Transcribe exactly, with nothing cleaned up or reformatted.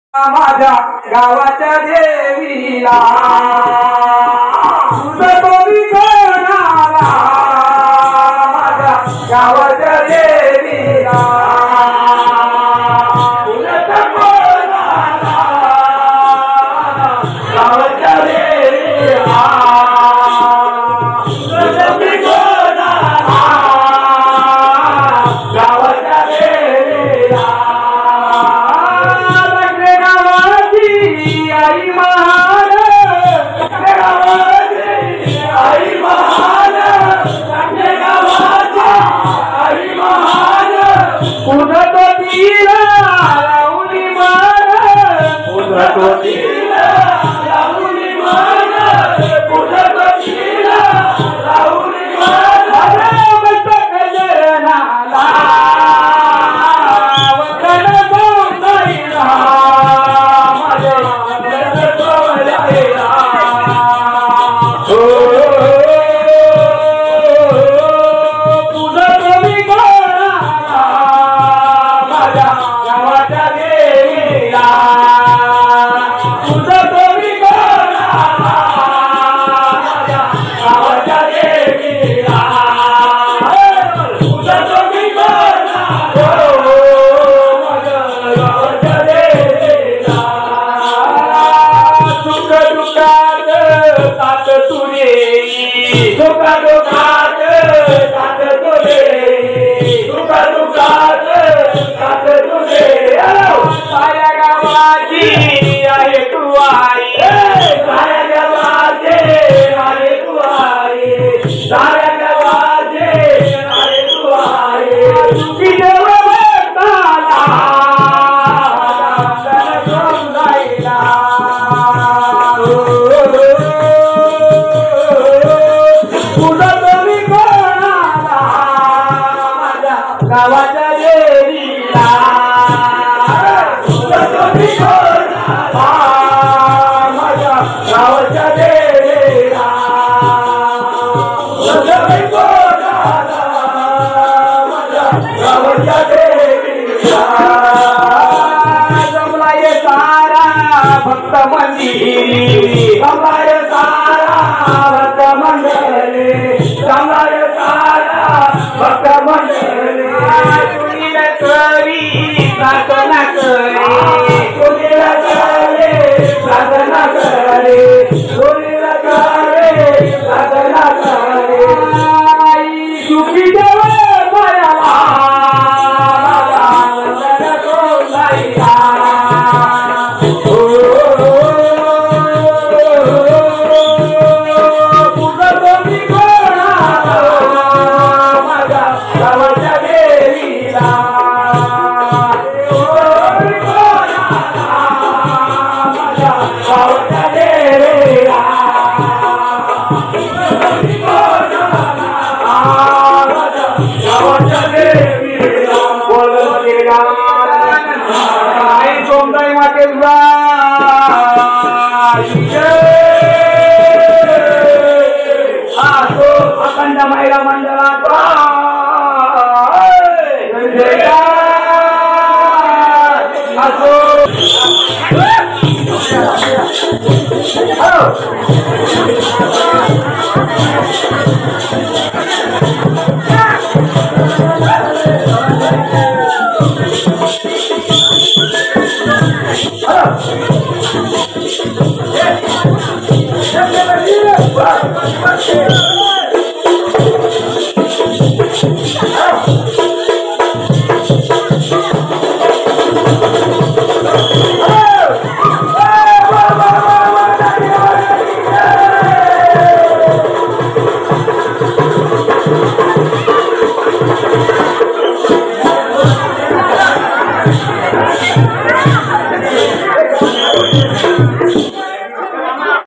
माझ्या गावाच्या देवीला तुझं कोणी कोणाला माझ्या गावाच्या देवीला तुझं कोणाला गावाच्या देवीला तुझं कोणाला गावाच्या देवीला आई महान आई महान आई महान उधत तिला लावली मान उधत तिला लावली मान उधत तिला लावली मान मस्त गजरनाला वखण गोंधळीला दुखा दुखात साथ तुझे दुखा दुखात साथ तुझे साऱ्या गावाची आहे तू आई साऱ्या गावाचे आहे तू आई साऱ्या गावाचे आहे तू आई तुझी देव भक्ताला समजायला गावाच्या देवीला माझ्या गावाच्या देवीला माझ्या गावाच्या देवीला जमलाय सारा भक्त मंदिरी जमलाय सारा भक्त मंडळी जमलाय सारा भक्त मंडळी करी प्रार्थना करे कोणीला करे प्रार्थना करे कोणीला करे प्रार्थना करे आई सुखी देव मायाला वंदन कोणाला तुझं कोणी कोणाला माझ्या गावाच्या देवीला अखंड महिला मंडळाचा असो Hey!